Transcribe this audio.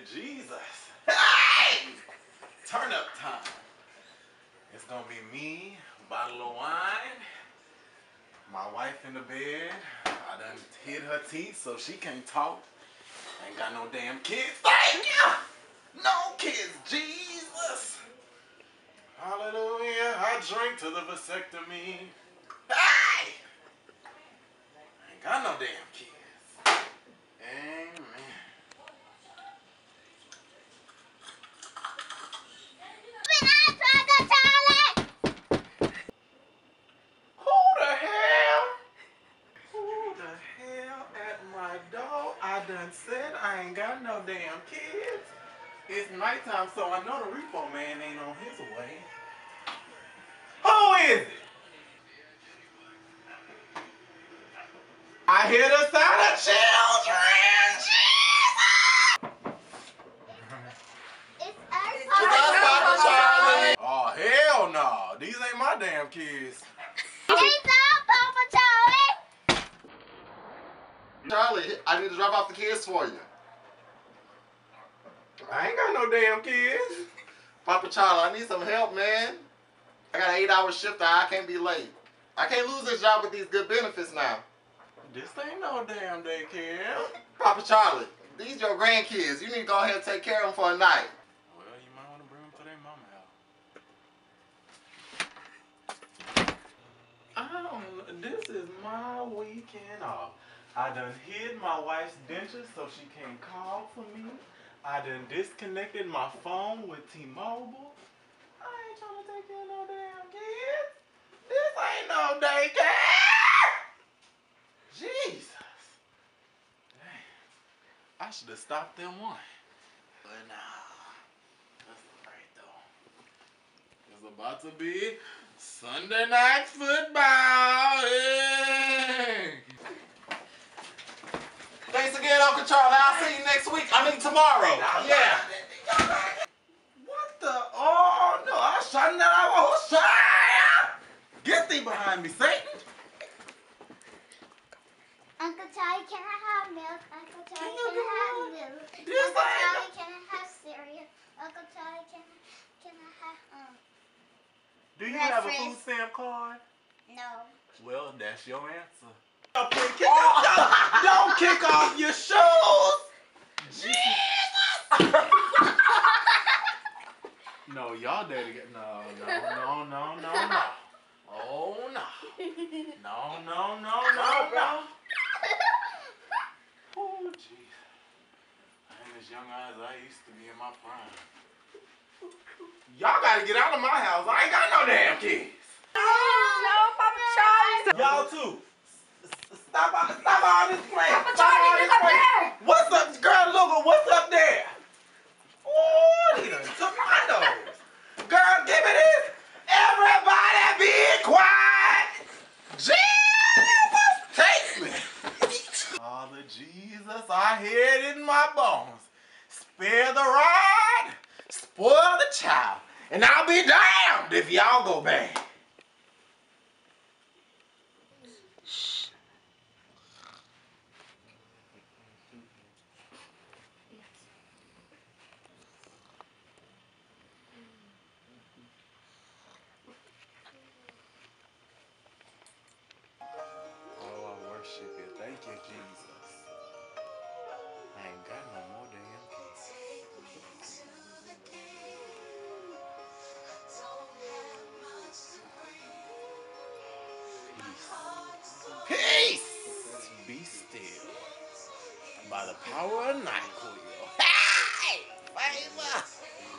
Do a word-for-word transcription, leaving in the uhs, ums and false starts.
Jesus. Hey! Turn up time. It's gonna be me, a bottle of wine, my wife in the bed. I done hid her teeth so she can't talk. Ain't got no damn kids. Thank you! No kids, Jesus! Hallelujah. I drink to the vasectomy. Hey! Ain't got no damn kids. Amen. I done said I ain't got no damn kids. It's nighttime, so I know the repo man ain't on his way. Who is it? I hear the sound of children. It's us, Papa Charlie. Oh, hell no. These ain't my damn kids. It's us, Papa Charlie. Charlie, I need to drop off the kids for you. I ain't got no damn kids. Papa Charlie, I need some help, man. I got an eight hour shift and I can't be late. I can't lose this job with these good benefits now. This ain't no damn daycare. Papa Charlie, these your grandkids. You need to go ahead and take care of them for a night. Well, you might want to bring them to their mama house. I don't know. This is my weekend off. I done hid my wife's dentures so she can't call for me. I done disconnected my phone with T-Mobile. I ain't trying to take care of no damn kids. This ain't no daycare. Jesus. Dang. I should have stopped them one. But nah. That's alright though. It's about to be Sunday night football. Hey. Thanks again, Uncle Charlie. I'll see you next week. I mean tomorrow. Yeah. What the? Oh no! I shot that out. Oh, get thee behind me, Satan. Uncle Charlie, can I have milk? Uncle Charlie, Can can, you I have do milk? This Uncle ain't Charlie, can I have cereal? Uncle Charlie, can I, can I have um? Do you Red have a Frizz. food stamp card? No. Well, that's your answer. Kick off, don't, don't kick off your shoes. Jesus. No, y'all daddy get no, no, no, no, no, no. Oh no. No, no, no, no, no. Oh jeez. I ain't as young as I used to be in my prime. Y'all gotta get out of my house. I ain't got no damn kids. No, Papa Charlie. Y'all too. Stop all, stop all this playing. Papa Stop all Charlie, this look up playing. there. What's up, girl? Look, what's up there? Oh, he done took my nose. Girl, give me this. Everybody be quiet. Jesus, take me. Father Jesus, I hear it in my bones. Spare the rod, spoil the child, and I'll be damned if y'all go bad. Oh, I worship you. Thank you, Jesus. I ain't got no more damn kids. Peace. Peace. Be still. By the power of NyQuil. Hey! Favor!